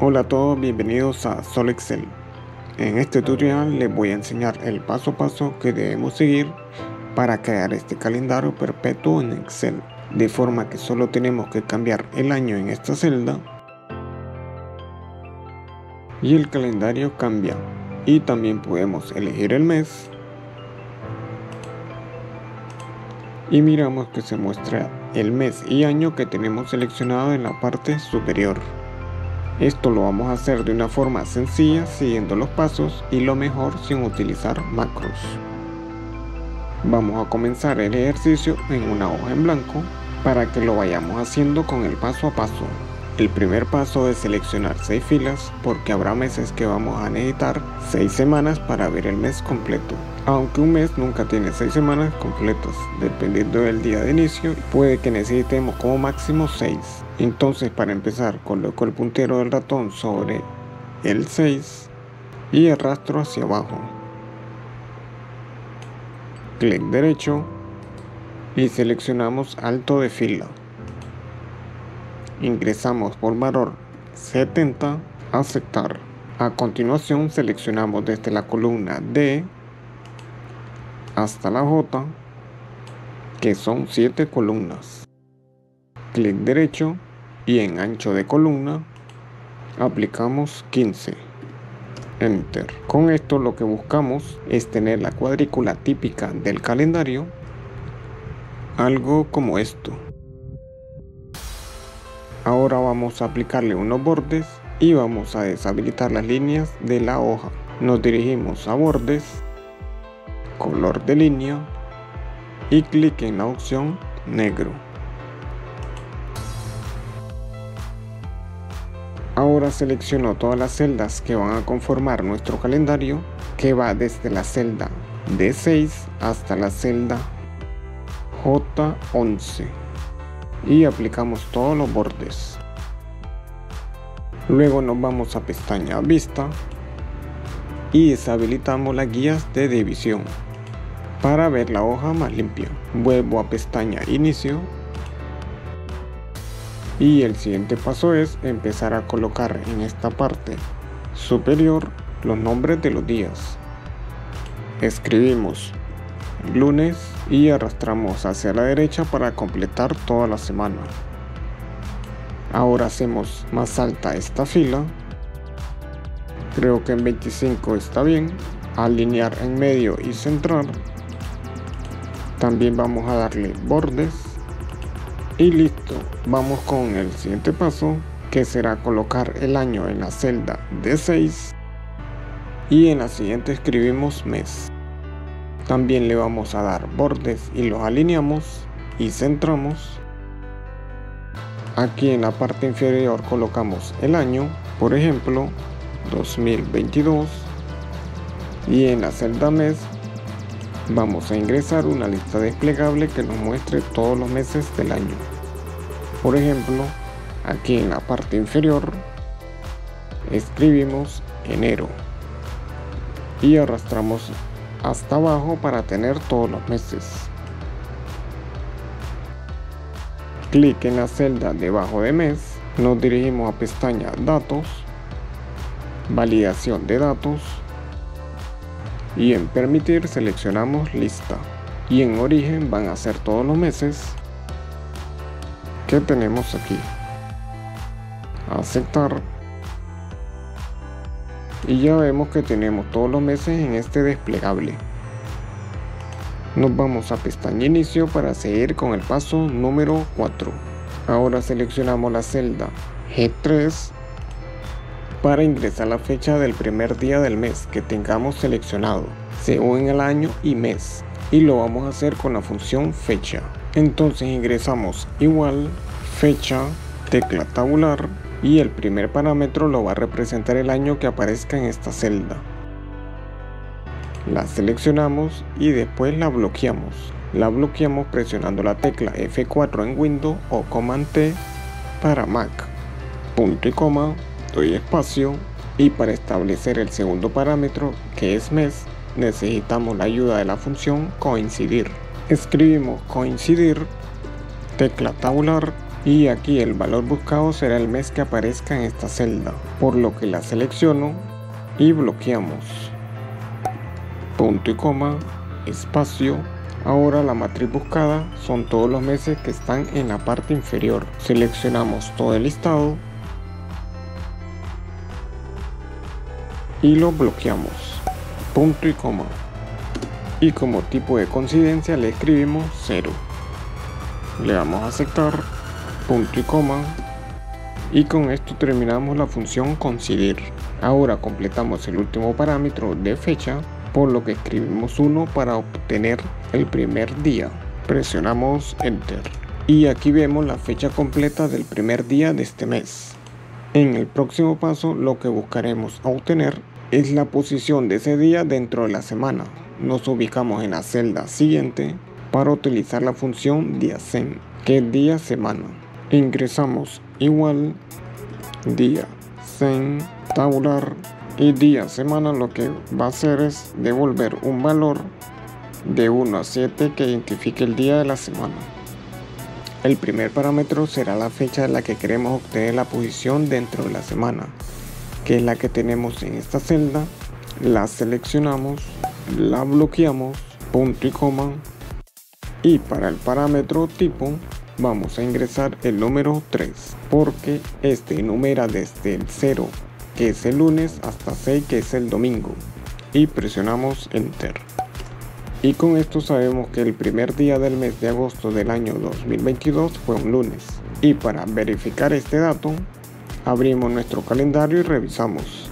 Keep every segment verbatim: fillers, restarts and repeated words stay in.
Hola a todos, bienvenidos a Solo Excel. En este tutorial les voy a enseñar el paso a paso que debemos seguir para crear este calendario perpetuo en Excel, de forma que solo tenemos que cambiar el año en esta celda y el calendario cambia, y también podemos elegir el mes y miramos que se muestra el mes y año que tenemos seleccionado en la parte superior. Esto lo vamos a hacer de una forma sencilla, siguiendo los pasos, y lo mejor sin utilizar macros. Vamos a comenzar el ejercicio en una hoja en blanco para que lo vayamos haciendo con el paso a paso. El primer paso es seleccionar seis filas, porque habrá meses que vamos a necesitar seis semanas para ver el mes completo. Aunque un mes nunca tiene seis semanas completas, dependiendo del día de inicio, puede que necesitemos como máximo seis. Entonces, para empezar, coloco el puntero del ratón sobre el seis y arrastro hacia abajo. Clic derecho y seleccionamos alto de fila. Ingresamos por valor setenta, aceptar. A continuación seleccionamos desde la columna D hasta la J, que son siete columnas. Clic derecho y en ancho de columna aplicamos quince. Enter. Con esto lo que buscamos es tener la cuadrícula típica del calendario, algo como esto. Ahora vamos a aplicarle unos bordes y vamos a deshabilitar las líneas de la hoja. Nos dirigimos a bordes, color de línea y clic en la opción negro. Ahora selecciono todas las celdas que van a conformar nuestro calendario, que va desde la celda D seis hasta la celda J once, y aplicamos todos los bordes. Luego nos vamos a pestaña Vista y deshabilitamos las guías de división para ver la hoja más limpia. Vuelvo a pestaña Inicio y el siguiente paso es empezar a colocar en esta parte superior los nombres de los días. Escribimos lunes y arrastramos hacia la derecha para completar toda la semana. Ahora hacemos más alta esta fila, creo que en veinticinco está bien. Alinear en medio y centrar. También vamos a darle bordes y listo. Vamos con el siguiente paso, que será colocar el año en la celda D seis y en la siguiente escribimos mes. También le vamos a dar bordes y los alineamos y centramos. Aquí en la parte inferior colocamos el año, por ejemplo dos mil veintidós, y en la celda mes vamos a ingresar una lista desplegable que nos muestre todos los meses del año. Por ejemplo, aquí en la parte inferior escribimos enero y arrastramos hasta abajo para tener todos los meses. Clic en la celda debajo de mes, nos dirigimos a pestaña Datos, Validación de datos, y en Permitir seleccionamos Lista, y en Origen van a ser todos los meses que tenemos aquí. Aceptar. Y ya vemos que tenemos todos los meses en este desplegable. Nos vamos a pestaña Inicio para seguir con el paso número cuatro. Ahora seleccionamos la celda G tres para ingresar la fecha del primer día del mes que tengamos seleccionado, según el año y mes, y lo vamos a hacer con la función fecha. Entonces ingresamos igual, fecha, tecla tabular, y el primer parámetro lo va a representar el año que aparezca en esta celda. La seleccionamos y después la bloqueamos. La bloqueamos presionando la tecla F cuatro en Windows o Command T para Mac. Punto y coma, doy espacio, y para establecer el segundo parámetro, que es mes, necesitamos la ayuda de la función coincidir. Escribimos coincidir, tecla tabular, y aquí el valor buscado será el mes que aparezca en esta celda, por lo que la selecciono y bloqueamos. Punto y coma, espacio. Ahora la matriz buscada son todos los meses que están en la parte inferior. Seleccionamos todo el listado y lo bloqueamos. Punto y coma. Y como tipo de coincidencia le escribimos cero. Le damos a aceptar. Punto y coma. Y con esto terminamos la función coincidir. Ahora completamos el último parámetro de fecha, por lo que escribimos uno para obtener el primer día. Presionamos Enter. Y aquí vemos la fecha completa del primer día de este mes. En el próximo paso lo que buscaremos obtener es la posición de ese día dentro de la semana. Nos ubicamos en la celda siguiente para utilizar la función diasen, que es día semana. Ingresamos igual día sen tabular y día semana. Lo que va a hacer es devolver un valor de uno a siete que identifique el día de la semana. El primer parámetro será la fecha de la que queremos obtener la posición dentro de la semana, que es la que tenemos en esta celda. La seleccionamos, la bloqueamos, punto y coma, y para el parámetro tipo vamos a ingresar el número tres, porque este enumera desde el cero, que es el lunes, hasta seis, que es el domingo, y presionamos Enter. Y con esto sabemos que el primer día del mes de agosto del año dos mil veintidós fue un lunes. Y para verificar este dato, abrimos nuestro calendario y revisamos.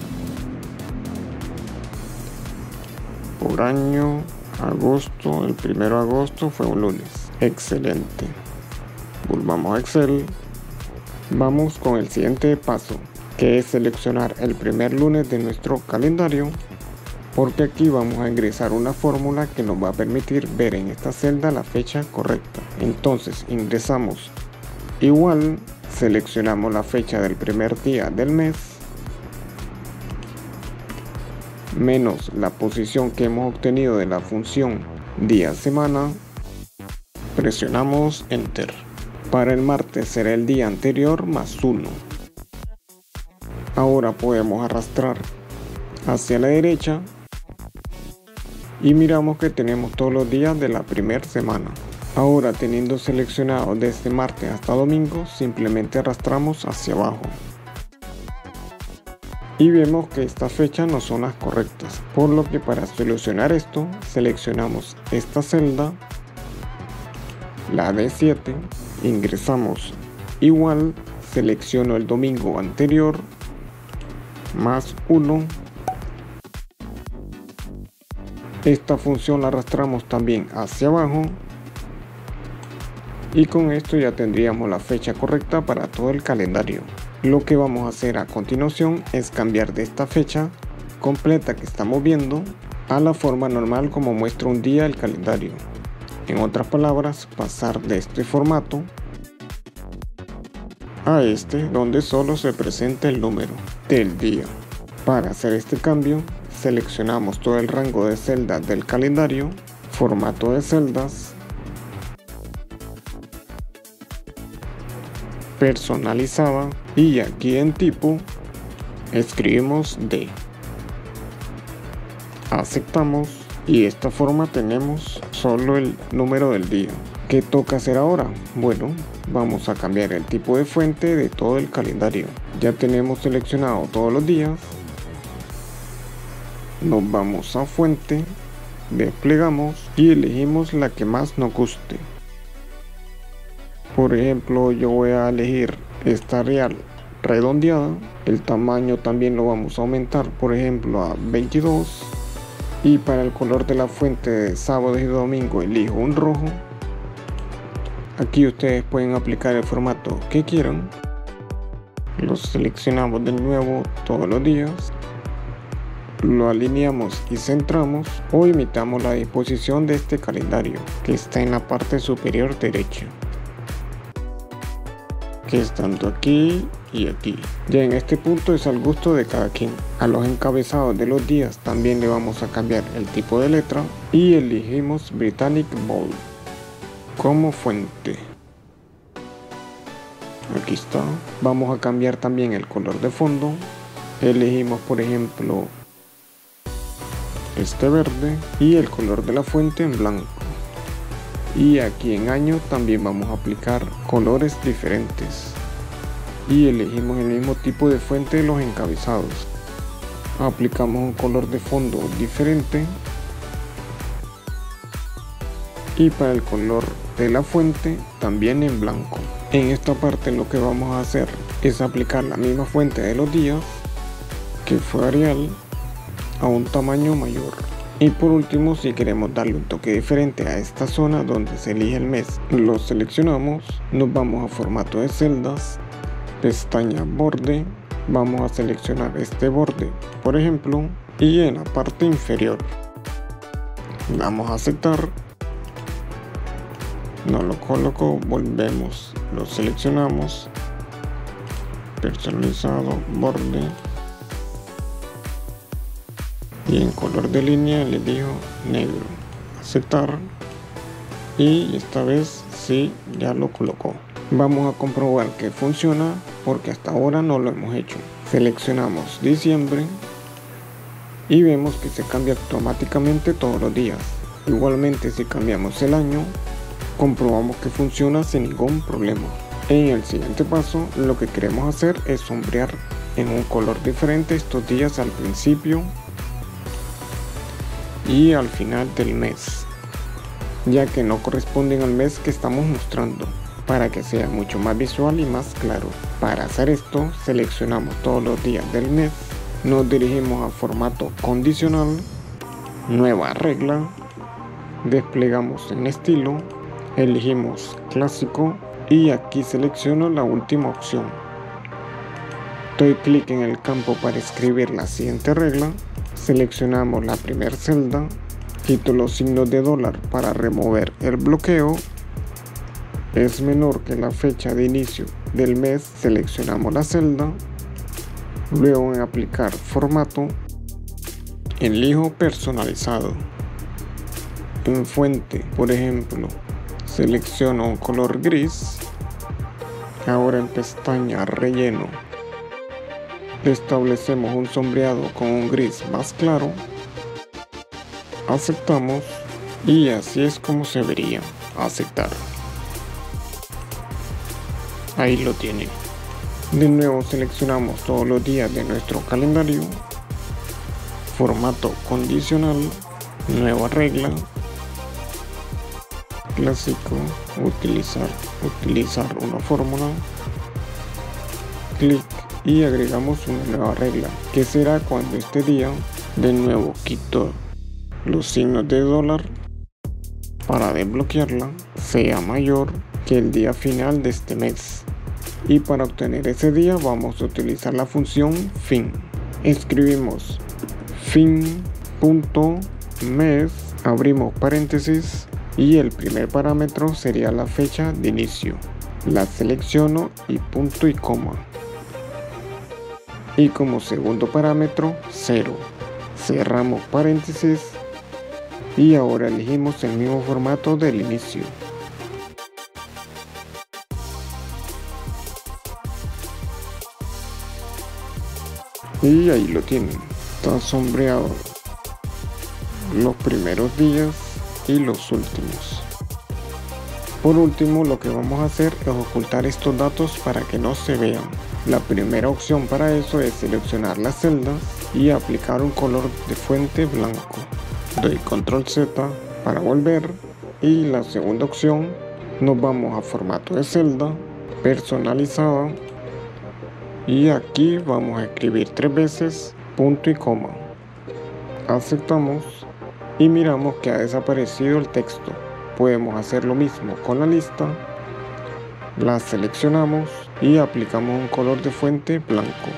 Por año, agosto, el primero de agosto fue un lunes. Excelente. Volvamos a Excel. Vamos con el siguiente paso, que es seleccionar el primer lunes de nuestro calendario, porque aquí vamos a ingresar una fórmula que nos va a permitir ver en esta celda la fecha correcta. Entonces ingresamos igual, seleccionamos la fecha del primer día del mes, menos la posición que hemos obtenido de la función día semana, presionamos Enter. Para el martes será el día anterior más uno. Ahora podemos arrastrar hacia la derecha y miramos que tenemos todos los días de la primera semana. Ahora, teniendo seleccionado desde martes hasta domingo, simplemente arrastramos hacia abajo y vemos que estas fechas no son las correctas, por lo que para solucionar esto seleccionamos esta celda, la D siete, ingresamos igual, selecciono el domingo anterior más uno. Esta función la arrastramos también hacia abajo y con esto ya tendríamos la fecha correcta para todo el calendario. Lo que vamos a hacer a continuación es cambiar de esta fecha completa que estamos viendo a la forma normal como muestra un día el calendario. En otras palabras, pasar de este formato a este, donde solo se presenta el número del día. Para hacer este cambio, seleccionamos todo el rango de celdas del calendario, formato de celdas, personalizada, y aquí en tipo escribimos D. Aceptamos y de esta forma tenemos solo el número del día. ¿Qué toca hacer ahora? Bueno, vamos a cambiar el tipo de fuente de todo el calendario. Ya tenemos seleccionado todos los días. Nos vamos a fuente, desplegamos y elegimos la que más nos guste. Por ejemplo, yo voy a elegir esta real redondeada. El tamaño también lo vamos a aumentar, por ejemplo, a veintidós. Y para el color de la fuente de sábado y domingo elijo un rojo. Aquí ustedes pueden aplicar el formato que quieran. Lo seleccionamos de nuevo todos los días. Lo alineamos y centramos o imitamos la disposición de este calendario que está en la parte superior derecha, que es tanto aquí y aquí. Ya en este punto es al gusto de cada quien. A los encabezados de los días también le vamos a cambiar el tipo de letra y elegimos Britannic Bold como fuente. Aquí está. Vamos a cambiar también el color de fondo. Elegimos por ejemplo este verde y el color de la fuente en blanco. Y aquí en año también vamos a aplicar colores diferentes. Y elegimos el mismo tipo de fuente de los encabezados. Aplicamos un color de fondo diferente. Y para el color de la fuente también en blanco. En esta parte lo que vamos a hacer es aplicar la misma fuente de los días, que fue Arial, a un tamaño mayor. Y por último, si queremos darle un toque diferente a esta zona donde se elige el mes, lo seleccionamos, nos vamos a formato de celdas, pestaña borde, vamos a seleccionar este borde por ejemplo, y en la parte inferior damos a aceptar, no lo coloco, volvemos, lo seleccionamos, personalizado, borde, y en color de línea le digo negro, aceptar, y esta vez sí, ya lo colocó. Vamos a comprobar que funciona porque hasta ahora no lo hemos hecho. Seleccionamos diciembre y vemos que se cambia automáticamente todos los días. Igualmente, si cambiamos el año, comprobamos que funciona sin ningún problema. En el siguiente paso, lo que queremos hacer es sombrear en un color diferente estos días al principio y al final del mes, ya que no corresponden al mes que estamos mostrando, para que sea mucho más visual y más claro. Para hacer esto, seleccionamos todos los días del mes, nos dirigimos a formato condicional, nueva regla, desplegamos en estilo, elegimos clásico y aquí selecciono la última opción. Doy clic en el campo para escribir la siguiente regla, seleccionamos la primera celda, quito los signos de dólar para remover el bloqueo, es menor que la fecha de inicio del mes, seleccionamos la celda, luego en aplicar formato, elijo personalizado, en fuente por ejemplo selecciono un color gris, ahora en pestaña relleno establecemos un sombreado con un gris más claro, aceptamos y así es como se vería. Aceptar. Ahí lo tienen. De nuevo seleccionamos todos los días de nuestro calendario, formato condicional, nueva regla, clásico, utilizar, utilizar una fórmula, clic y agregamos una nueva regla, que será cuando este día, de nuevo quito los signos de dólar para desbloquearla, sea mayor que el día final de este mes. Y para obtener ese día vamos a utilizar la función fin. Escribimos fin.mes, abrimos paréntesis y el primer parámetro sería la fecha de inicio. La selecciono y punto y coma. Y como segundo parámetro, cero. Cerramos paréntesis y ahora elegimos el mismo formato del inicio. Y ahí lo tienen, está sombreado los primeros días y los últimos. Por último, lo que vamos a hacer es ocultar estos datos para que no se vean. La primera opción para eso es seleccionar las celdas y aplicar un color de fuente blanco. Doy control Z para volver y la segunda opción, nos vamos a formato de celda, personalizada, y aquí vamos a escribir tres veces punto y coma. Aceptamos y miramos que ha desaparecido el texto. Podemos hacer lo mismo con la lista, la seleccionamos y aplicamos un color de fuente blanco.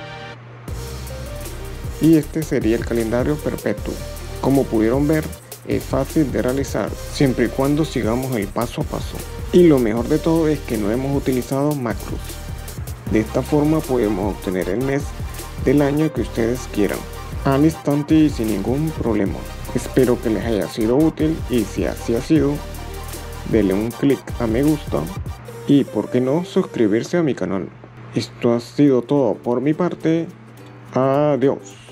Y este sería el calendario perpetuo. Como pudieron ver, es fácil de realizar siempre y cuando sigamos el paso a paso. Y lo mejor de todo es que no hemos utilizado macros. De esta forma podemos obtener el mes del año que ustedes quieran, al instante y sin ningún problema. Espero que les haya sido útil y si así ha sido, denle un clic a me gusta y por qué no suscribirse a mi canal. Esto ha sido todo por mi parte. Adiós.